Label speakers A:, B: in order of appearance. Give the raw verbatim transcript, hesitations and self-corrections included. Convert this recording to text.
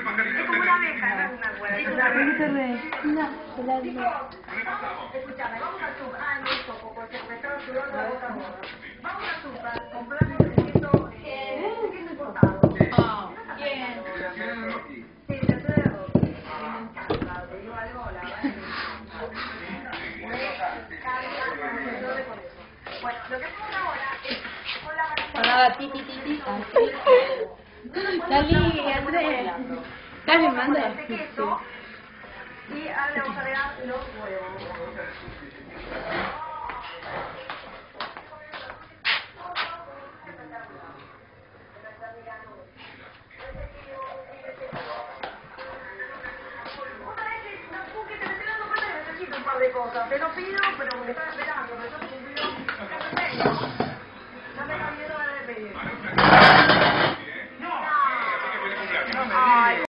A: Es como una abeja, no es una buena. Es una abeja.
B: No, se la digo.
A: Escuchame, vamos al súper. Ah, no, un poco, porque me estaba sudando la boca gorda. Vamos al súper, compramos el queso, el queso importado.
B: Ah, bien.
A: Sí, la soda de ropa. Me encanta, te digo algo, la verdad. Me encanta, con eso. Bueno, lo que hacemos ahora es con la gatita.
B: Con la gatita, titi, así. Dale, Andrés. Dale, manda.
A: Este queso. Y ahora le vamos a agregar los huevos. Un par de cosas, te lo pido, pero me están esperando, me están cumpliendo.